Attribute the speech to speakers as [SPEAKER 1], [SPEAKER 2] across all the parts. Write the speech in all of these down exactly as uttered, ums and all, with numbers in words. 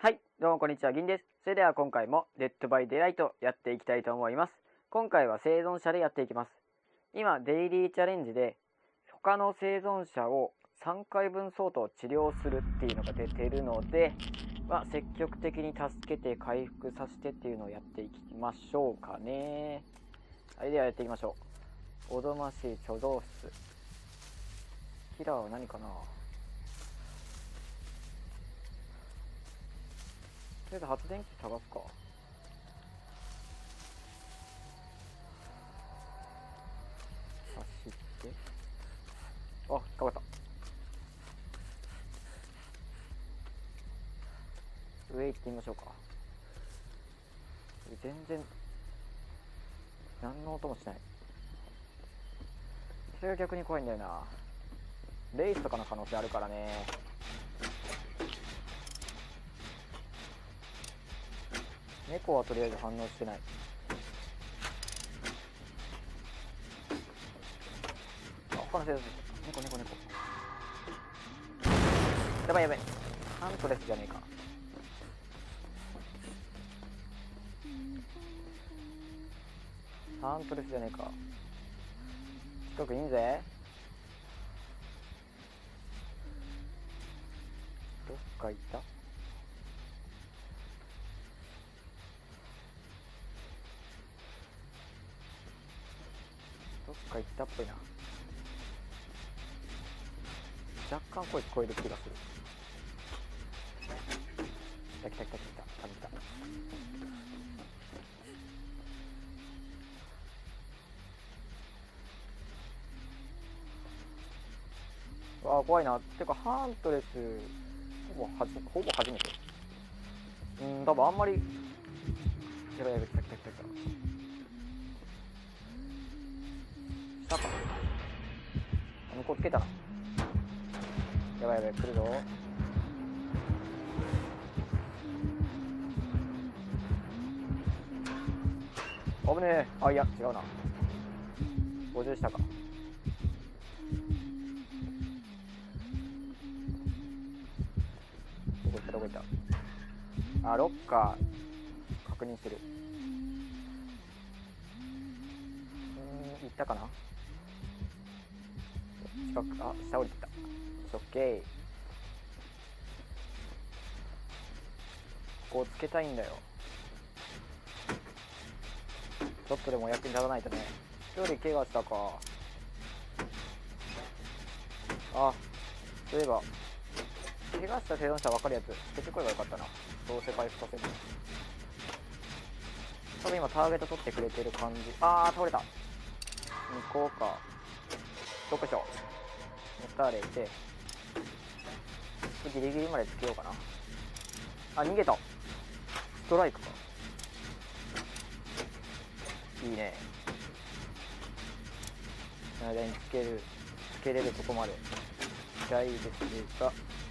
[SPEAKER 1] はい、どうもこんにちは、銀です。それでは今回もデッドバイデイライトやっていきたいと思います。今回は生存者でやっていきます。今、デイリーチャレンジで他の生存者をさんかいぶん相当治療するっていうのが出てるので、まあ、積極的に助けて回復させてっていうのをやっていきましょうかね。はい、ではやっていきましょう。おどましい貯蔵室。キラーは何かな。とりあえず発電機探すか。走って、あ、引っかかった。上行ってみましょうか。全然何の音もしない。それが逆に怖いんだよな。レイスとかの可能性あるからね。猫はとりあえず反応してない。あ、他の生存者。猫猫猫。やばいやばい。ハントレスじゃねえか。ハントレスじゃねえか。近くいいんぜ。どっか行った。どっか行ったっぽいな。若干声聞こえる気がする。来た来た来た来た。多分来た。わあ怖いな。てかハントレスほぼはじほぼ初めて。うん多分あんまり。やばいやばい来た来た来た来た。下か。向こうつけたな。やばいやばい来るぞ。危ねえ。あいや違うな。ごじゅう下か。どこ行ったどこ行った。あロッカー確認してる。うん行ったかな。近くあ下降りてきた。オッケー。ここをつけたいんだよ。ちょっとでも役に立たないとね。一人怪我したか。あそういえば怪我した生存者分かるやつつけてこればよかったな。どうせ回復させる。多分今ターゲット取ってくれてる感じ。あー倒れた。向こうか。どこしょ。持たれてギリギリまでつけようかな。あ逃げた。ストライクか。いいね。間につけるつけれるとこまで行きたいですが、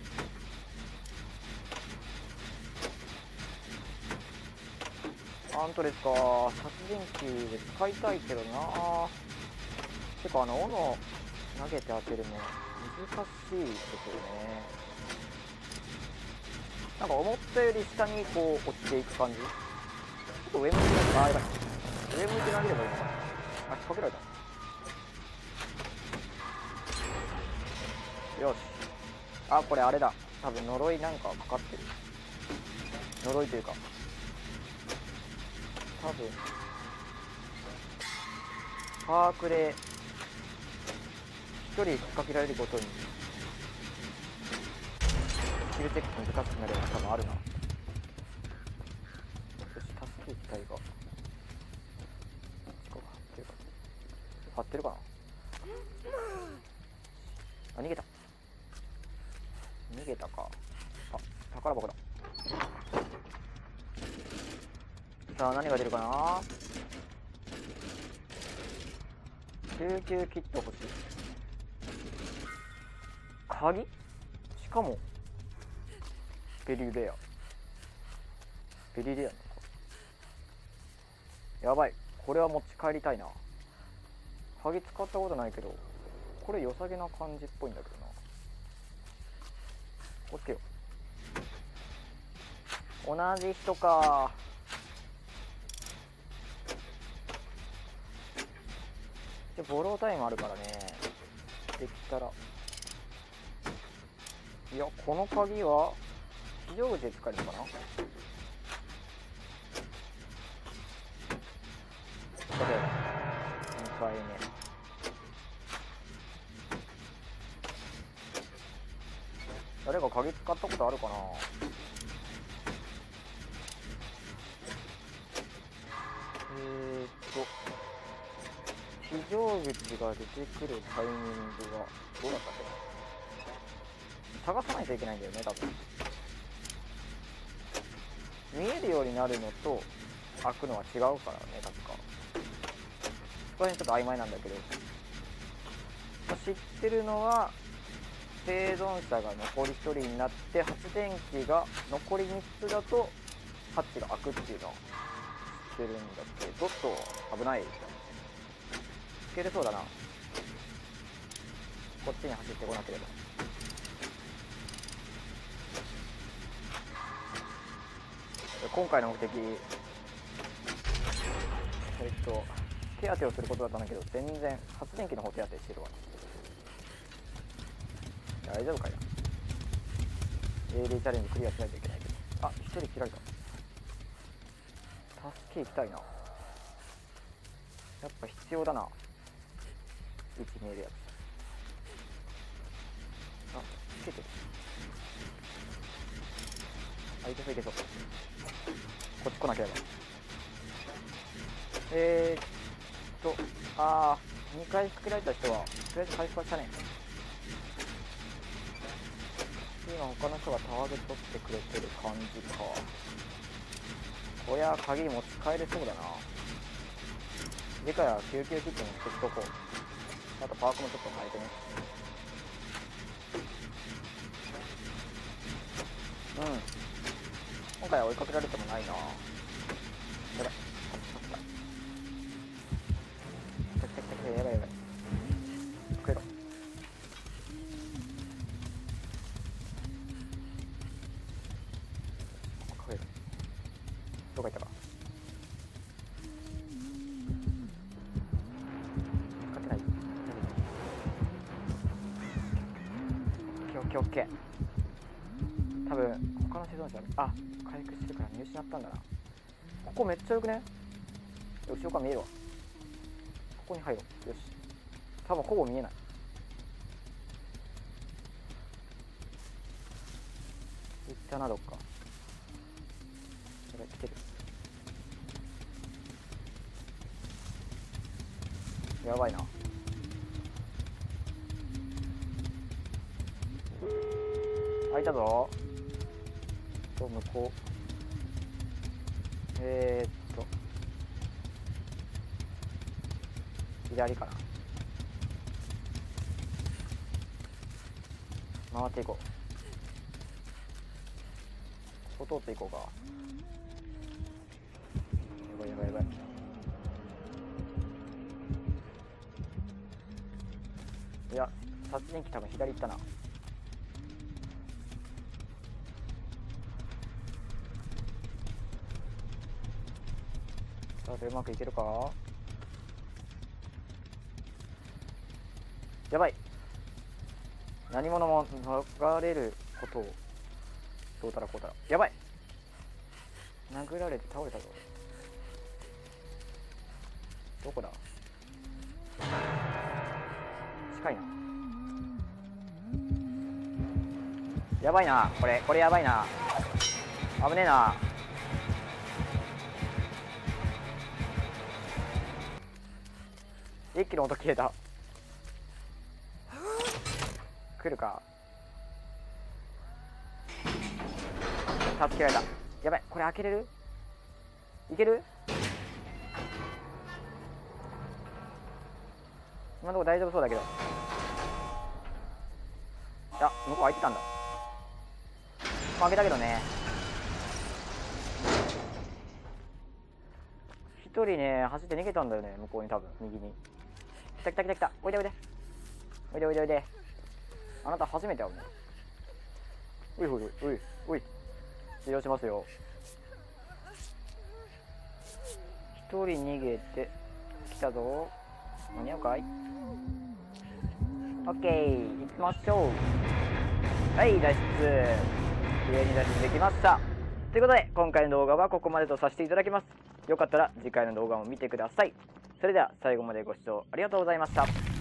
[SPEAKER 1] アントレスか。殺人機で使いたいけどな。てかあの斧投げて当てるの難しいですよね。なんか思ったより下にこう落ちていく感じ。ちょっと上向いてないか。あやばい。上向いて投げればいいのかな。あ引っ掛けられた。よし。あこれあれだ。多分呪いなんかかかってる。呪いというか多分パークで一人引っ掛けられるごとにスキルチェック難しくなるのが多分あるな。よし助け行きたいが張ってるかな。あ逃げた逃げたか。あ宝箱だ。さあ何が出るかな。救急キット欲しい。鍵しかもベリーレアベリーレアなのか。やばいこれは持ち帰りたいな。鍵使ったことないけどこれ良さげな感じっぽいんだけどな。ここつけよ同じ人か。でボロータイムあるからね、できたら。いや、この鍵は非常口で使えるのかな。例えばにかいめ、誰か鍵使ったことあるかな。えーっと非常口が出てくるタイミングはどうだったっけ。探さないといけないんだよね、多分。見えるようになるのと開くのは違うからね、確か。そこら辺ちょっと曖昧なんだけど、知ってるのは生存者が残りひとりになって発電機が残りみっつだとハッチが開くっていうのを知ってるんだけど、ちょっと危ない。つけれそうだな。こっちに走ってこなければ。今回の目的、えっと手当てをすることだったんだけど、全然発電機の方手当てしてるわ。大丈夫かよ。デイリーチャレンジクリアしないといけないけど。あ、一人切られた。助け行きたいな。やっぱ必要だな、位置見えるやつ。あ、つけてる。あ、いけそういけそう。こっち来なければ。えーっとあーにかいかけられた人はとりあえず回復はしたね。今他の人がターゲット取ってくれてる感じか。こりゃ鍵持ち帰れそうだな。次回は救急キット持ってきとこう。あとパークもちょっと変えてね。うん、今回は追いかけられてもないな。やばい、来た来た来た来た、やばいやばい。来れろ。来れろ。どこ行ったか。使ってない。オッケーオッケーオッケー。多分他の生存者あ回復してるから見失ったんだな。ここめっちゃよくね。後ろから見えるわ。ここに入ろう。よし、多分ほぼ見えない。行ったな、どっか。やばい、来てる。やばいな。開いたぞ。と向こう、えー、っと左かな。回っていこう。ここ通っていこうか。やばいやばいやばい。いや、殺人鬼多分左行ったな。さあ、うまくいけるか。やばい、何者も逃れることをどうたらこうたら。やばい、殴られて倒れたぞ。どこだ。近いな。やばいな、これこれやばいな。危ねえな。一気に音消えた。来るか。助けられた。やばい、これ開けれる？いける？今のところ大丈夫そうだけど。あ、向こう開いてたんだ。開けたけどね。一人ね、走って逃げたんだよね、向こうに多分、右に。来た来た来た来た。おいでおいで。おいでおいでおいで。あなた初めて会うね。おいおいおいおいおい。治療しますよ。 人逃げてきたぞ。間に合うかい？オッケー、行きましょう。はい、脱出。きれいに脱出できました。ということで、今回の動画はここまでとさせていただきます。よかったら次回の動画も見てください。それでは最後までご視聴ありがとうございました。